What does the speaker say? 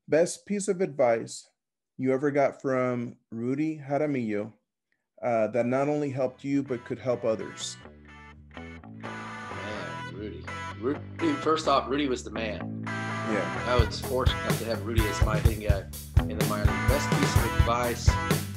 Best piece of advice you ever got from Rudy Jaramillo that not only helped you but could help others. Man, Rudy. Rudy, first off, Rudy was the man. Yeah. I was fortunate enough to have Rudy as my hitting guy in the minor league. Best piece of advice.